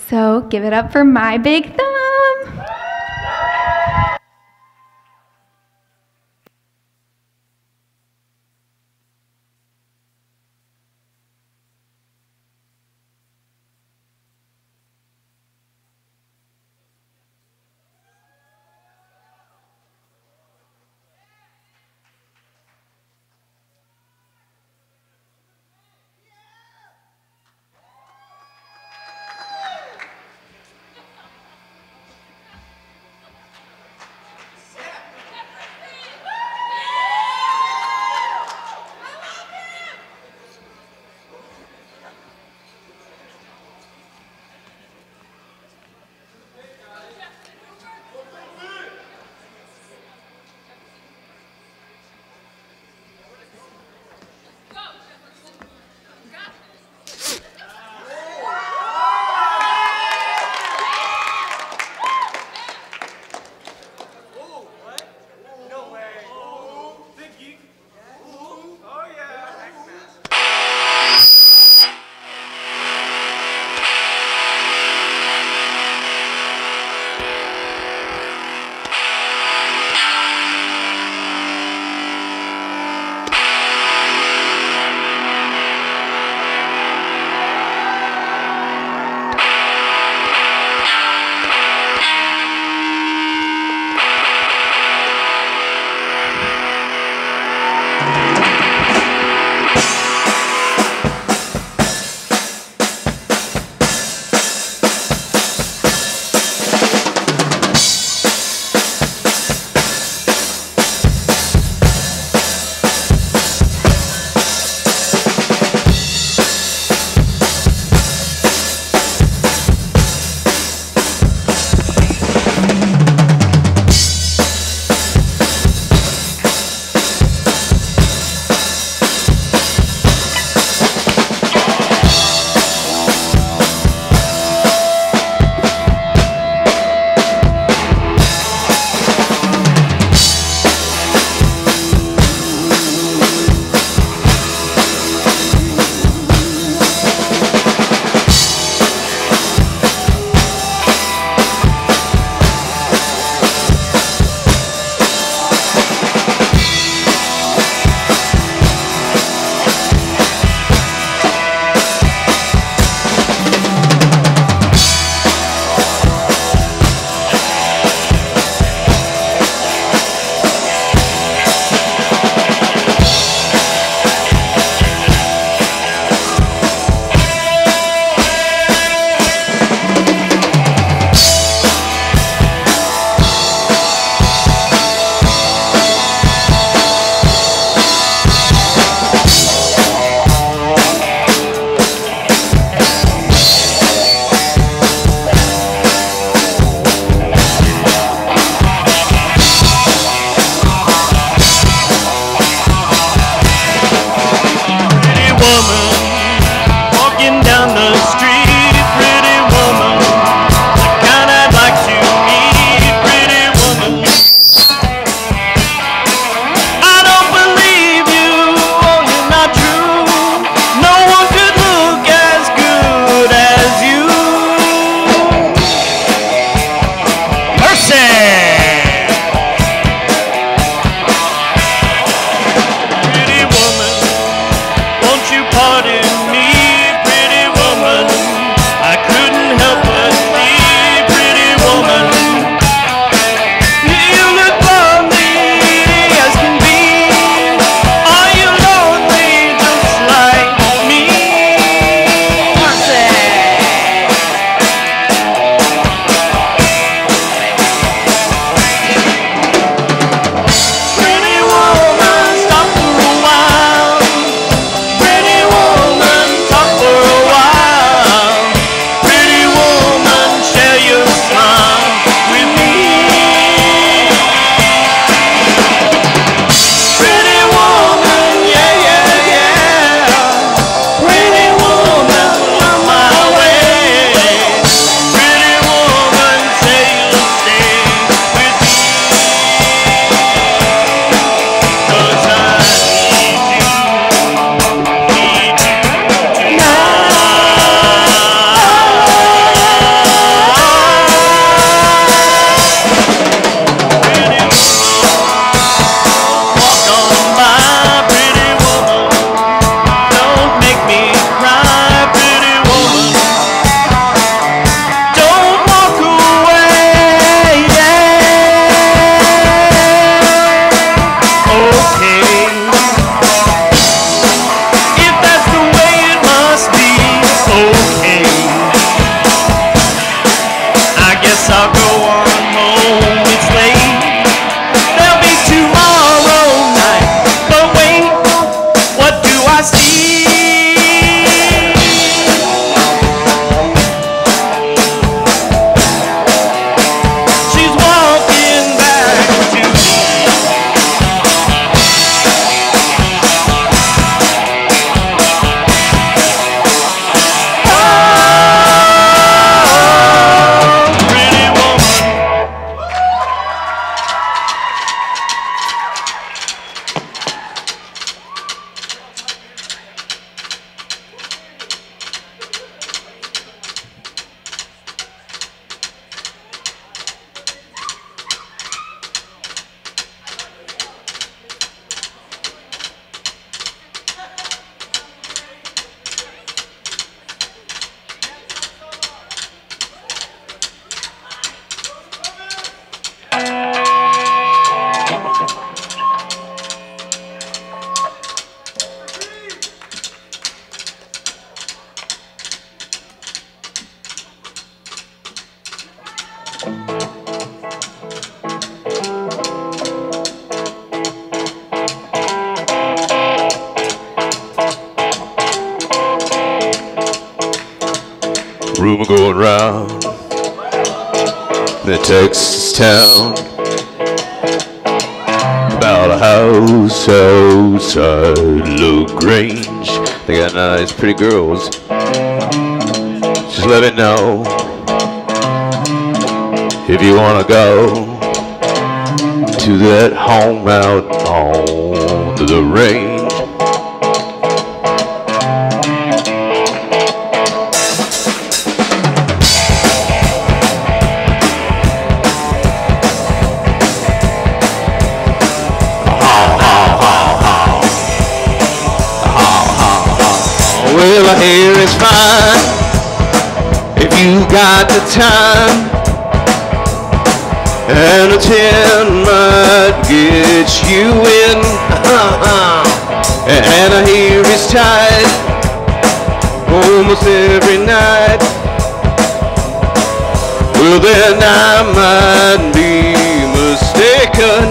So give it up for my big thumb. Rumor going round the Texas town about a house outside LaGrange. They got nice, pretty girls. Just let me know if you wanna go to that home out on the range. Well, I hear it's fine if you got the time, and a 10 might get you in. And I hear it's tight almost every night. Well, then I might be mistaken.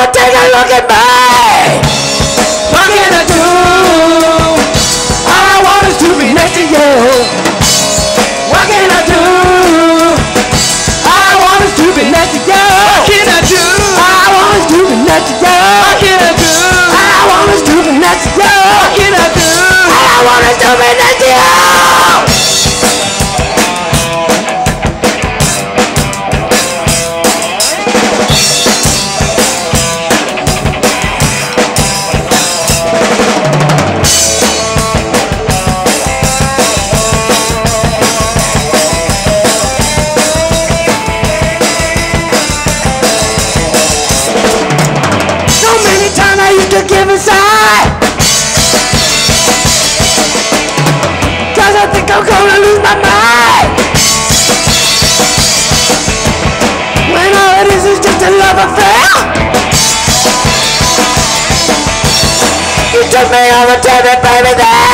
Mama, take a look at me. What can I do? All I want is to be next to you. What can I do? All I want is to be next to you. What can I do? All I want is to be next to you. What can I do? All I want is to be next to you. What can I do? All I want is to be next to you. To give a sigh, 'cause I think I'm gonna lose my mind, when all it is just a love affair. You took me over to me, baby, there.